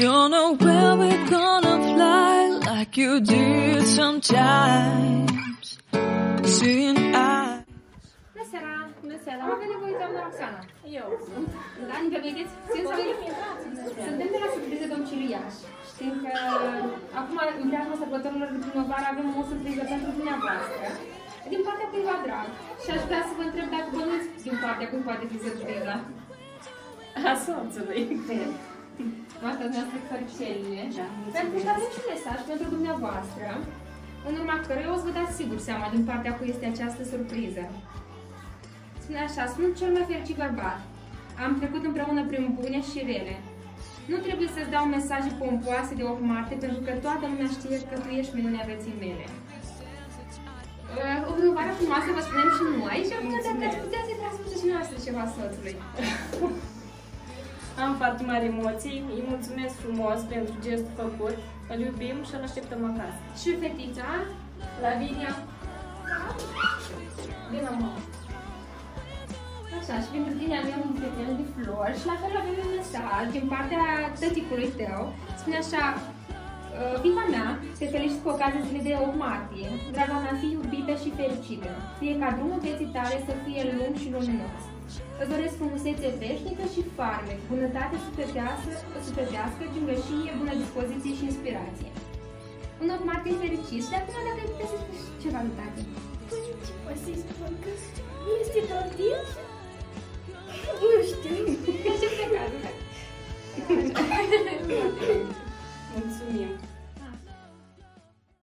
don't know where we're gonna fly like you did sometimes. Seeing eyes. Bună seara! Bună seara! Am venit voi, doamna Roxana. Eu sunt. Da, nu vedeți? Suntem de la surpriză domiciliaș. Știm că acum, în preajma sărbătorilor de primăvară, avem o surpriză pentru dumneavoastră. Din partea cuiva drag. Și aș vrea să vă întreb dacă bănuiți din partea cui poate fi surpriza. A soțului. Asta dumneavoastră făricele. Da, pentru că avem și un mesaj pentru dumneavoastră, în urma căruia o să vă dați sigur seama din partea cui este această surpriză. Spune așa: sunt cel mai fericit bărbat. Am trecut împreună prin bune și rele. Nu trebuie să-ți dau mesaje pompoase de 8 martie, pentru că toată lumea știe că tu ești minunea vieții mele. O primăvară frumoasă vă spunem și noi și acum dacă ați putea să-i transmiteți și noastră ceva soțului. Am foarte mari emoții, îi mulțumesc frumos pentru gestul făcut, îl iubim și îl așteptăm acasă. Și fetița? Lavinia. Bine, mă. Așa, și pentru tine avem un prieten de flori și la fel avem un mesaj din partea tăticului tău. Spune așa: fiica mea, te felicit cu ocazia zilei de 8 martie. Draga mea, fii iubită și fericită. Fie ca drumul vieții tale să fie lung și luminos. Îți doresc frumusețe veșnică și farmec, bunătate sufletească, gingășie, bună dispoziție și inspirație. Un 8 martie fericit și de acum dacă ai putea să spui ceva lui tati. O să-i spun că este tortil? Nu știu. Ce pe cazul?